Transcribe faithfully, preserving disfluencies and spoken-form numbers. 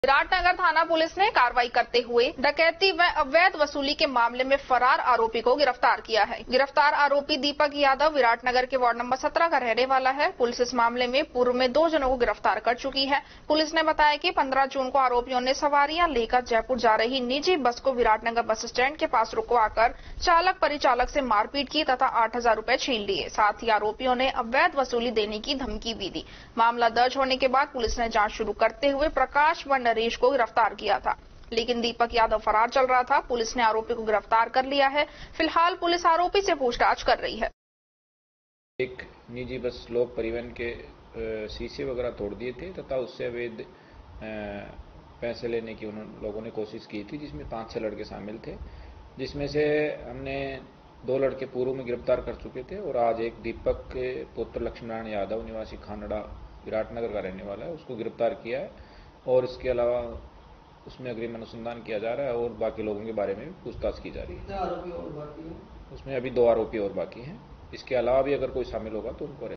विराटनगर थाना पुलिस ने कार्रवाई करते हुए डकैती व अवैध वसूली के मामले में फरार आरोपी को गिरफ्तार किया है। गिरफ्तार आरोपी दीपक यादव विराटनगर के वार्ड नंबर सत्रह का रहने वाला है। पुलिस इस मामले में पूर्व में दो जनों को गिरफ्तार कर चुकी है। पुलिस ने बताया कि पंद्रह जून को आरोपियों ने सवारियां लेकर जयपुर जा रही निजी बस को विराटनगर बस स्टैंड के पास रुकवाकर चालक परिचालक से मारपीट की तथा आठ हजार रूपए छीन लिए। साथ ही आरोपियों ने अवैध वसूली देने की धमकी भी दी। मामला दर्ज होने के बाद पुलिस ने जाँच शुरू करते हुए प्रकाश व नरेश को गिरफ्तार किया था, लेकिन दीपक यादव फरार चल रहा था। पुलिस ने आरोपी को गिरफ्तार कर लिया है। फिलहाल पुलिस आरोपी से पूछताछ कर रही है। एक निजी बस लोक परिवहन के शीशे वगैरह तोड़ दिए थे तथा उससे अवैध पैसे लेने की उन लोगों ने कोशिश की थी, जिसमें पांच छह लड़के शामिल थे, जिसमें से हमने दो लड़के पूर्व में गिरफ्तार कर चुके थे और आज एक दीपक के पुत्र लक्ष्मीनारायण यादव निवासी खानड़ा विराटनगर का रहने वाला है, उसको गिरफ्तार किया है। और इसके अलावा उसमें अग्रिम अनुसंधान किया जा रहा है और बाकी लोगों के बारे में भी पूछताछ की जा रही है। कितने आरोपी और बाकी हैं? उसमें अभी दो आरोपी और बाकी हैं। इसके अलावा भी अगर कोई शामिल होगा तो उनको